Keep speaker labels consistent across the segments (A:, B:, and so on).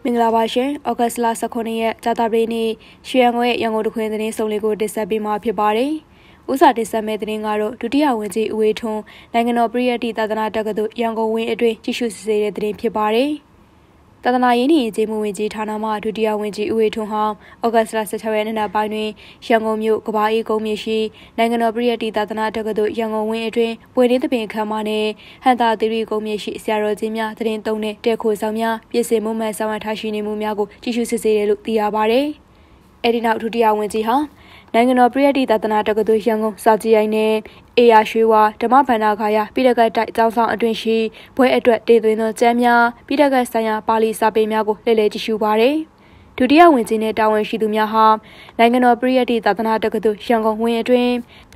A: မင်္ဂလာပါရှင်။ဩဂတ်စ်လ19ရက်ကြာသပတေးနေ့ရွှေရန်ကုန်ရဲ့ရန်ကုန်တခွင်သတင်းစုံလေးကိုတင်ဆက်ပေးမှာဖြစ်ပါတယ်။ဥစားတင်ဆက်မယ့်သတင်းကတော့ဒုတိယဝန်ကြီးဦးဝေထွန်းနိုင်ငံတော်ပြည်ထသာသနာတက္ကသိုလ်ရန်ကုန်ဝင်းအတွင်းကြည့်ရှုစစ်ဆေးတဲ့သတင်းဖြစ်ပါတယ်။သာသနာရေးနှင့်ကျေးမှုဝန်ကြီးဌာနမှဒုတိယဝန်ကြီးဦးဝေထွန်းဟာဩဂတ်စ်လ16ရက်နေ့နောက်ပိုင်းတွင်ရန်ကုန်မြို့ကဘာအေးကုန်းမြေရှိနိုင်ငံတော်ပြည်ထသာသနာတက္ကသိုလ်ရန်ကုန်ဝင်းအတွင်းပွင့်လင်းသပင်ခမ်းမနှင့်ဟန်တာသီရိကုန်းမြေရှိဆရာတော်ကြီးများသတင်းသုံးတဲ့တဲခိုဆောင်များပြည်စင်မှုမှန်ဆောင်ရထားရှိနေမှုများကိုကြည့်ရှုစစ်ဆေးတယ်လို့သိရပါတယ်။အဲဒီနောက်ဒုတိယဝန်ကြီးဟာနိုင်ငံတော်ပြည်ထသာသနာတက္ကသိုလ်ရန်ကုန်စာကြည့်ရိုင်းနဲ့အေယာရွှေဝါဓမ္မဗန္ဒာခါရပြည်တကတ်တိုက်အကြောင်းဆောင်အတွင်ရှိဘွဲအတွက်တည်သွင်းသောကျမ်းများပြည်တကတ်ဆိုင်ရာပါဠိစာပေများကိုလှည့်လည်ကြည့်ရှုပါတယ်။ဒုတိယဝန်ကြီးနဲ့တာဝန်ရှိသူများဟာနိုင်ငံတော်ပြည်ထသာသနာတက္ကသိုလ်ရန်ကုန်ဝင်းအတွင်း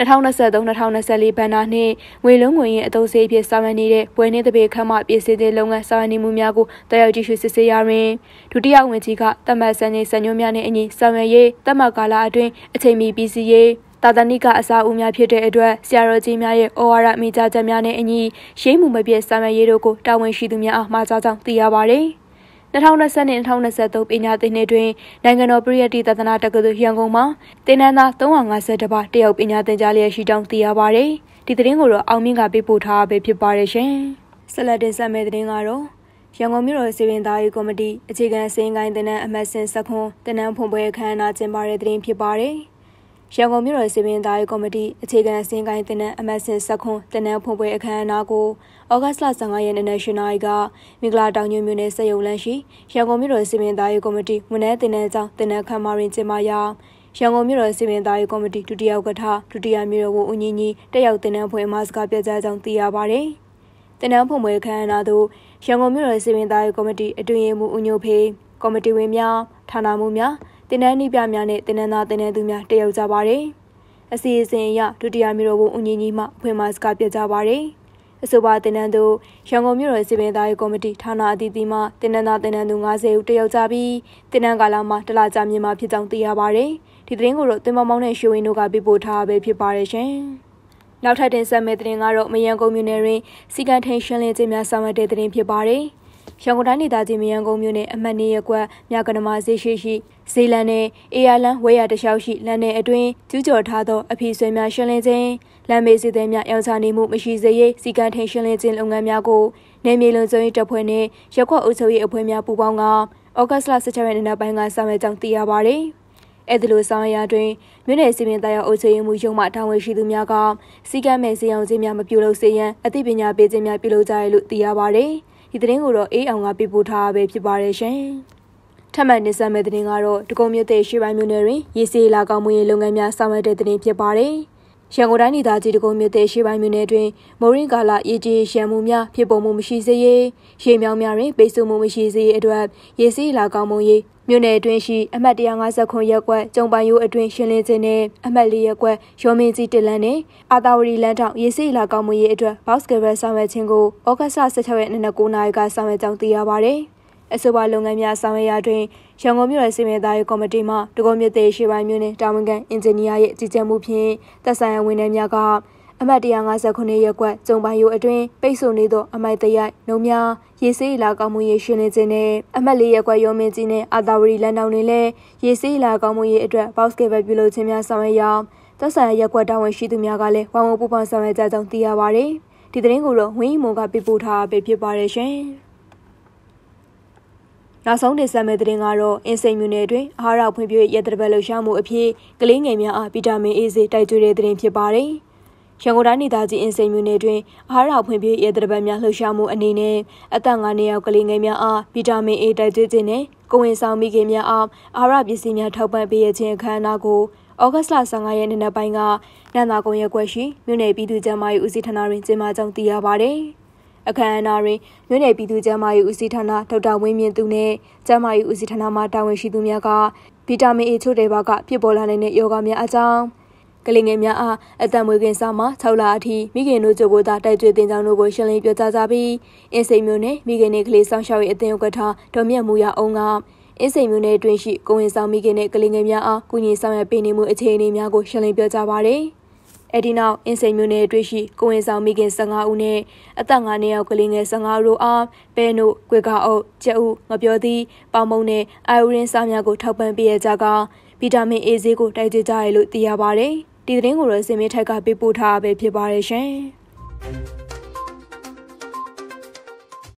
A: 2023-2024ဘဏ္ဍာနှစ်ငွေလုံးငွေရင်းအသုံးစရိတ်ဖြစ်ဆောင်ရွက်နေတဲ့ဘွဲနှင်းတပေခမ်းမပြည်စည်တဲ့လုပ်ငန်းဆောင်ရွက်နေမှုများကိုတက်ရောက်ကြည့်ရှုစစ်ဆေးရတွင်ဒုတိယဝန်ကြီးကတမတ်စံချိန်စံညွှန်းများနဲ့အညီဆောင်ရွက်ရေးတမတ်ကာလအတွင်းအချိန်မီပြည်စည်းရေးသာသနိကအစာအုပ်များဖြစ်တဲ့အတွက်ဆရာတော်ကြီးများရဲ့ဩဝါဒမိကြားချက်များနဲ့အညီရှေးမှုမပြည့်ဆောင်ရွက်ရေးတို့ကိုတာဝန်ရှိသူများအားမှာကြားကြောင်းသိရပါတယ်။2020နဲ့2023ပညာသင်နှစ်တွင်နိုင်ငံတော်ပြည်ထသာသနာတက္ကသိုလ်ရန်ကုန်မှာသင်တန်းသား352ပါတယောက်ပညာသင်ကြားလျက်ရှိကြောင်းသိရပါတယ်။ဒီသတင်းကိုတော့အောင်မြင့်ကပေးပို့ထားပဲဖြစ်ပါတယ်ရှင်။ဆက်လက်တင်ဆက်မယ့်သတင်းကတော့ရန်ကုန်မြို့တော်စီရင်သားရေးကော်မတီအခြေခံစင်ကိုင်းသင်တန်းအမှတ်စဉ်စခွန်သင်တန်းဖွင့်ပွဲအခမ်းအနားကျင်းပတဲ့သတင်းဖြစ်ပါတယ်။ရန်ကုန်မြို့တော်စီရင်သားရေးကော်မတီအခြေခံစင်ကိုင်းသင်တန်းအမှတ်စဉ်စခွန်သင်တန်းဖွင့်ပွဲအခမ်းအနားကိုဩဂတ်စ်လ15ရက်နေ့ရှင်နာရီကမင်္ဂလာတောင်ညွန့်မြို့နယ်စက်ရုံလမ်းရှိရန်ကုန်မြို့တော်စီရင်သားရေးကော်မတီဝန်ထမ်းသင်တန်းကျောင်းသင်တန်းခန်းမတွင်ကျင်းပရာရန်ကုန်မြို့တော်စီရင်သားရေးကော်မတီဒုတိယဥက္ကဋ္ဌဒုတိယမြို့တော်ဝန်ဦးညီညီတက်ရောက်သင်တန်းဖွင့်အမှာစကားပြောကြားကြောင်းသိရပါတယ်။သင်တန်းဖွင့်ပွဲအခမ်းအနားသို့ရန်ကုန်မြို့တော်စီရင်သားရေးကော်မတီအတွင်းရေးမှူးဦးညိုဖေးကော်မတီဝင်များဌာနမှူးများသင်တန်းနှိပြများနဲ့သင်တန်းသားသင်တန်းသူများတက်ရောက်ကြပါတယ်။အစီအစဉ်အရဒုတိယမြို့တော်ဝန်ဦးညီညီမှအဖွင့်အမှာစကားပြောကြားပါတယ်။အဆိုပါသင်တန်းသို့ရန်ကုန်မြို့တော်စီရင်သားရေးကော်မတီဌာနအသီးသီးမှသင်တန်းသားသင်တန်းသူ90ဦးတက်ရောက်ကြပြီးသင်တန်းကာလမှာတလကြာမြင့်မှာဖြစ်ကြောင်းသိရပါတယ်။ဒီသတင်းကိုတော့သင်္ဘောမောင်းနဲ့ရွှေဝင်းတို့ကပေးပို့ထားပဲဖြစ်ပါတယ်ရှင်။နောက်ထပ်တင်ဆက်မယ့်သတင်းကတော့မယန်းကုန်းမြို့နယ်တွင်စီကံထိန်ရှင်းလင်းခြင်းများဆောင်ရွက်တဲ့သတင်းဖြစ်ပါတယ်။ရန်ကုန်တိုင်းဒေသကြီးမယန်းကုန်းမြို့နယ်အမှတ်2ရပ်ကွက်မြကနမဈေးရှိဈေးလန်းနဲ့အေယာလန်းဝဲရတလျှောက်ရှိလမ်းနယ်အတွင်းကျူးကျော်ထားသောအဖီဆွေများရှင်းလင်းခြင်းလမ်းမေးစည်သည်များရောင်းချနေမှုမရှိစေရေးစီကံထိန်ရှင်းလင်းခြင်းလုပ်ငန်းများကိုနယ်မြေလုံခြုံရေးတပ်ဖွဲ့နှင့်ရပ်ကွက်အုပ်ချုပ်ရေးအဖွဲ့များပူးပေါင်းကဩဂတ်စ်လ16ရက်နေ့နောက်ပိုင်းကဆောင်ရွက်ကြောင်းသိရပါတယ်။အဲဒီလိုဆောင်ရွက်ရာတွင်မြို့နယ်စီမံတရားအုပ်ချုပ်ရေးမှူးရုံးမှတာဝန်ရှိသူများကစီကံမဲ့စေအောင်ခြင်းများမပြုလုပ်စေရန်အသိပညာပေးခြင်းများပြုလုပ်ကြရလို့သိရပါတယ်။ဒီသတင်းကိုတော့အေးအောင်ကပေးပို့ထားပဲဖြစ်ပါတယ်ရှင်။ထပ်မံတင်ဆက်မယ့်သတင်းကတော့ဒဂုံမြို့သစ်ရွှေပိုင်းမြို့နယ်တွင်ရေစီလာကောင်းမှုရေးလုပ်ငန်းများဆောင်ရွက်တဲ့သတင်းဖြစ်ပါတယ်။ရန်ကုန်တိုင်းဒေသကြီးဒဂုံမြို့သစ်ရွှေပိုင်းမြို့နယ်တွင်မိုးရင်းကာလရေကြီးရန်မှုများဖြစ်ပေါ်မှုမရှိစေရေးရေမြောင်းများတွင်ပိတ်ဆို့မှုမရှိစေရေးအတွက်ရေစီလာကောင်းမှုရေးမြို့နယ်အတွင်းရှိအမှတ်159ရပ်ကွက်ကျုံပိုင်ရိုးအတွင်းရှင်းလင်းခြင်းနဲ့အမှတ်4ရပ်ကွက်ရောမင်းကြီးတလန်းနဲ့အာတာဝတီလန်းတောင်ရေစီလာကောင်းမှုရေးအတွက်ဘော့စ်ကဘယ်ဆောင်ရွက်ခြင်းကိုဩဂတ်စ်လ16ရက်နေ့9နာရီကဆောင်ရွက်ကြောင်းသိရပါတယ်။အဆိုပါလုပ်ငန်းများဆောင်ရွက်ရာတွင်ရန်ကုန်မြို့နယ်စီမံသားရေးကော်မတီမှဒဂုံမြို့သစ်ရွှေပိုင်းမြို့နယ်တာဝန်ခံအင်ဂျင်နီယာရဲ့ကြီးကြပ်မှုဖြင့်သက်ဆိုင်ရာဝန်ထမ်းများကအမှတ်159ရပ်ကွက်ကျုံပိုင်ရိုးအတွင်းပိတ်ဆို့နေသောအမိုက်တရိုက်နှုံများရေစီးလာကောင်းမှုရေးရှင်းလင်းခြင်းနဲ့အမှတ်4ရပ်ကွက်ရုံးမင်းကြီးနဲ့အာတာဝတီလမ်းတောင်တွင်လည်းရေစီးလာကောင်းမှုရေးအတွက်ဘော့စ်ကေဘယ်ပြုလုပ်ခြင်းများဆောင်ရွက်ရာသက်ဆိုင်ရာရပ်ကွက်တာဝန်ရှိသူများကလည်းဝိုင်းဝန်းပူးပေါင်းဆောင်ရွက်ကြကြောင်းသိရပါတယ်။ဒီသတင်းကိုတော့ဝင်းရီမွန်ကပေးပို့ထားပဲဖြစ်ပါတယ်ရှင်။နောက်ဆုံးတင်ဆက်မယ့်သတင်းကတော့အင်းစိန်မြို့နယ်တွင်အာဟာရဖွံ့ဖြိုးရေးရတပတ်လှူရှားမှုအဖြစ်ကလေးငယ်များအားဗီတာမင် A ဆေးတိုက်ကျွေးတဲ့သတင်းဖြစ်ပါတယ်။ရန်ကုန်တိုင်းဒေသကြီးအင်းစိန်မြို့နယ်တွင်အာဟာရဖွံ့ဖြိုးရေးရတပတ်များလှူရှားမှုအနေနဲ့အသက်9နှစ်အောက်ကလေးငယ်များအားဗီတာမင် A တိုက်ကျွေးခြင်းနဲ့ကိုဝင်ဆောင်မိခင်များအားအာဟာရပစ္စည်းများထောက်ပံ့ပေးရခြင်းအခမ်းအနားကိုဩဂတ်စ်လ15ရက်နေ့နောက်ပိုင်းကနန္ဒာကုန်းရပ်ကွက်ရှိမြို့နယ်ပြည်သူ့ကျန်းမာရေးဦးစီးဌာနတွင်ကျင်းပကြောင်းသိရပါတယ်။အခမ်းအနားတွင်မြို့နယ်ပြည်သူ့ကျန်းမာရေးဦးစီးဌာနဒေါက်တာဝင်းမြင့်သူနှင့်ကျန်းမာရေးဦးစီးဌာနမှတာဝန်ရှိသူများကဗီတာမင် A ချို့တဲ့ဘာကဖြစ်ပေါ်လာနိုင်တဲ့ရောဂါများအကြောင်းကလေးငယ်များအားအသက်မွေးခင်စမှ6လအထိမိခင်တို့ကြိုကိုသာတိုက်ကျွေးတင်ကြောင်းတို့ကိုရှင်းလင်းပြောကြားကြပြီးအင်းစိန်မြို့နယ်မိခင်နှင့်ကလေးဆောင်ရှောက်ရေးအသင်းဥက္ကဋ္ဌဒေါ်မြတ်မူရအောင်ကအင်းစိန်မြို့နယ်အတွင်းရှိကိုဝင်ဆောင်မိခင်နှင့်ကလေးငယ်များအားကုညီဆောင်ရွက်ပေးနေမှုအခြေအနေများကိုရှင်းလင်းပြောကြားပါရယ်။ဒီနောက်အင်းစိန်မြို့နယ်တွေ့ရှိကိုဝင်ဆောင်မိခင်15ဦးနဲ့အသက်9နှစ်အောက်ကလေးငယ်15ဦးတို့အားပဲနို့၊ကွေကာအုပ်၊ကြက်ဥ၊ငပြောသီး၊ပေါင်မုံနဲ့အာယူရင်းစားများကိုထောက်ပံ့ပေးရကြကဗီတာမင် A ဈေးကိုတိုက်ကြကြရလို့သိရပါတယ်။ဒီသတင်းကိုတော့စင်မင်းထိုက်ကပေးပို့ထားတာပဲဖြစ်ပါတယ်ရှင်။